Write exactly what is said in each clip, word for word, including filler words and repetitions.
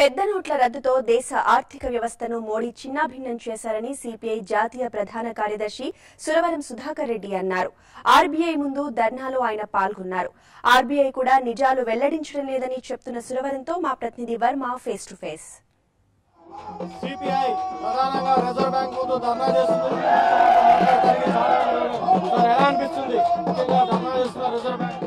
పెద్ద నోట్ల రద్దుతో దేశ ఆర్థిక వ్యవస్థను మోడీ చిన్నాభిన్నం చేశారని సిపిఐ జాతీయ ప్రధాన కార్యదర్శి సురవరం సుధాకర్ రెడ్డి అన్నారు. ఆర్బీఐ ముందు ధర్నాలో ఆయన పాల్గొన్నారు. ఆర్బీఐ కూడా నిజాలు వెల్లడించడం లేదని చెప్తున్న సురవరంతో మా ప్రతినిధి Varma face to face. CPI ప్రధానంగా రిజర్వ్ బ్యాంక్ ముందు ధర్నా చేస్తుంది. ఎలా అనిపిస్తుంది ధర్నా చేస్తున్న రిజర్వ్ బ్యాంక్?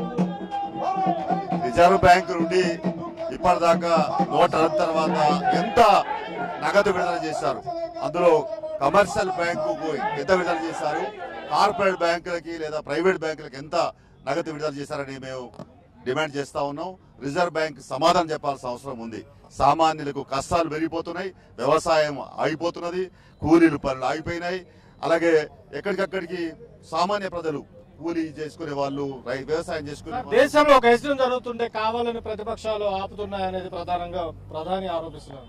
రిజర్వ్ బ్యాంక్ నుండి ఇప్పటిదాకా నోట్ రద్దు తర్వాత ఎంత నగదు విడుదల చేశారు, అందులో కమర్షియల్ బ్యాంకుకు ఎంత విడుదల చేశారు, కార్పొరేట్ బ్యాంకులకి లేదా ప్రైవేట్ బ్యాంకులకి ఎంత నగదు విడుదల చేశారని మేము డిమాండ్ చేస్తా ఉన్నాం. రిజర్వ్ బ్యాంక్ సమాధానం చెప్పాల్సిన అవసరం ఉంది. సామాన్యులకు కష్టాలు పెరిగిపోతున్నాయి, వ్యవసాయం ఆగిపోతున్నది, కూలీలు పనులు ఆగిపోయినాయి. అలాగే ఎక్కడికక్కడికి సామాన్య ప్రజలు కూలీ చేసుకునే వాళ్ళు, వ్యవసాయం చేసుకునే దేశంలో ఒక ఎస్యం జరుగుతుంటే కావాలని ప్రతిపక్షాలు ఆపుతున్నాయనేది ప్రధానంగా ప్రధాని ఆరోపిస్తున్నారు.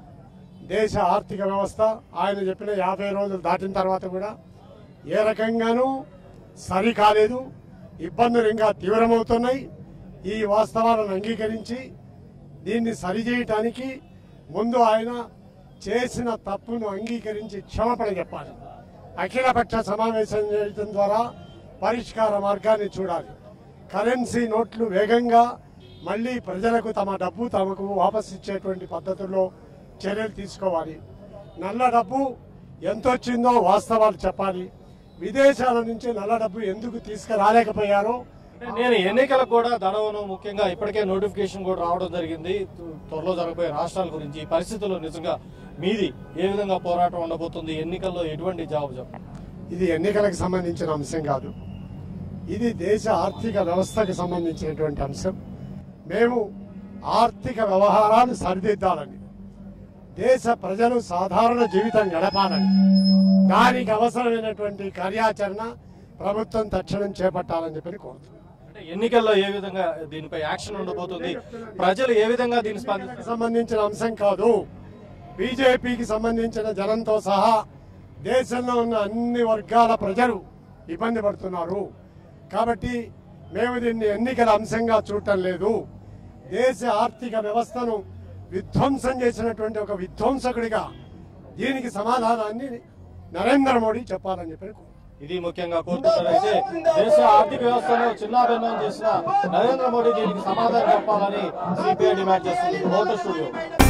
దేశ ఆర్థిక వ్యవస్థ ఆయన చెప్పిన యాభై రోజులు దాటిన తర్వాత కూడా ఏ రకంగానూ సరి కాలేదు, ఇబ్బందులు ఇంకా తీవ్రమవుతున్నాయి. ఈ వాస్తవాలను అంగీకరించి దీన్ని సరిచేయటానికి ముందు ఆయన చేసిన తప్పును అంగీకరించి క్షమాపణ చెప్పాలి. అఖిలపక్ష సమావేశం చేయడం ద్వారా పరిష్కార మార్గాన్ని చూడాలి. కరెన్సీ నోట్లు వేగంగా మళ్లీ ప్రజలకు తమ డబ్బు తమకు వాపసు ఇచ్చేటువంటి పద్ధతుల్లో చర్యలు తీసుకోవాలి. నల్ల డబ్బు ఎంత వచ్చిందో వాస్తవాలు చెప్పాలి. విదేశాల నుంచి నల్ల డబ్బు ఎందుకు తీసుకురాలేకపోయారో, నేను ఎన్నికలకు కూడా ధనవను ముఖ్యంగా ఇప్పటికే నోటిఫికేషన్ కూడా రావడం జరిగింది త్వరలో జరగబోయే రాష్ట్రాల గురించి. ఈ పరిస్థితుల్లో నిజంగా మీది ఏ విధంగా పోరాటం ఉండబోతుంది? ఎన్నికల్లో ఎటువంటి జవాబు చెప్పండి. ఇది ఎన్నికలకు సంబంధించిన అంశం కాదు, ఇది దేశ ఆర్థిక వ్యవస్థకు సంబంధించినటువంటి అంశం. మేము ఆర్థిక వ్యవహారాలు సరిదిద్దాలని, దేశ ప్రజలు సాధారణ జీవితం గడపాలని, దానికి అవసరమైనటువంటి కార్యాచరణ ప్రభుత్వం తక్షణం చేపట్టాలని చెప్పి కోరుతున్నాం. ఎన్నికల్లో ఏ విధంగా దీనిపై యాక్షన్ ఉండబోతుంది? ప్రజలు ఏ విధంగా దీనికి సంబంధించిన అంశం కాదు, బీజేపీకి సంబంధించిన జనంతో సహా దేశంలో ఉన్న అన్ని వర్గాల ప్రజలు ఇబ్బంది పడుతున్నారు. కాబట్టి మేము దీన్ని ఎన్నికల అంశంగా చూడటం లేదు. దేశ ఆర్థిక వ్యవస్థను విధ్వంసం చేసినటువంటి ఒక విధ్వంసకుడిగా దీనికి సమాధానాన్ని నరేంద్ర మోడీ చెప్పాలని చెప్పి ఇది ముఖ్యంగా కోరుతున్నారు. అయితే దేశ ఆర్థిక వ్యవస్థను చిన్నాభిన్నం చేసిన నరేంద్ర మోడీ దీనికి సమాధానం చెప్పాలని సిపిఐ డిమాండ్ చేస్తుంది. స్టూడియో.